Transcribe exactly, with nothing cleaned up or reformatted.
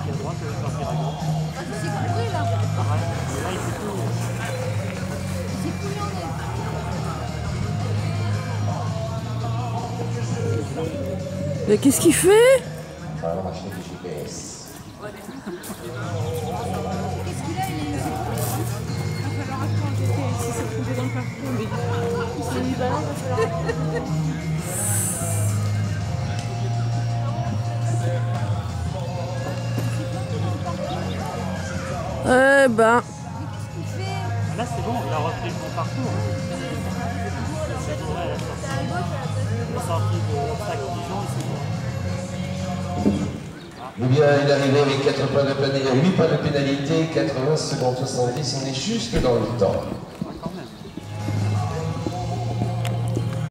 parti à droite, l'autre parti à gauche. Ah, c'est couru là. Pareil, mais là il fait tout. C'est couru en est. Mais qu'est-ce qu'il fait? Voilà la machine du G P S. Qu'est-ce qu'il a? Il est. Il va falloir apprendre G P S si c'est trouvé dans le parcours. Mais il s'est mis balance, il va falloir apprendre. Eh ben. Mais qu'est-ce qu'il fait? Là c'est bon, il a repris le bon parcours. C'est bon, ouais, la sortie. La sortie de l'obstacle Dijon, c'est bon. Eh bien, il est arrivé avec quatre points de pénalité, huit points de pénalité, quatre-vingts secondes soixante-dix, on est juste dans le temps.